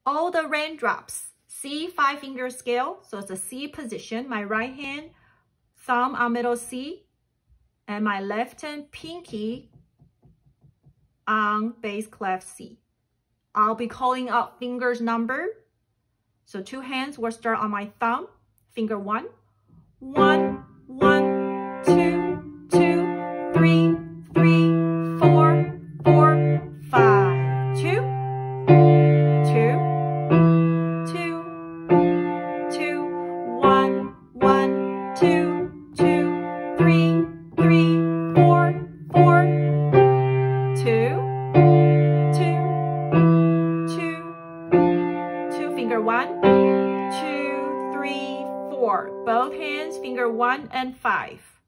all the raindrops. C, 5-finger scale. So it's a C position. My right hand, thumb on middle C, and my left hand pinky on bass clef C. I'll be calling out fingers number. So 2 hands will start on my thumb. Finger 1, 1, 1, 2, 2, 3, 3, 4, 4, 5, 2, 2, 2, 2, 1, 1, 2, 2, 3, 3, 4, 4, 2, 2, finger 1, 2, 3, 4. Both hands, finger 1 and 5.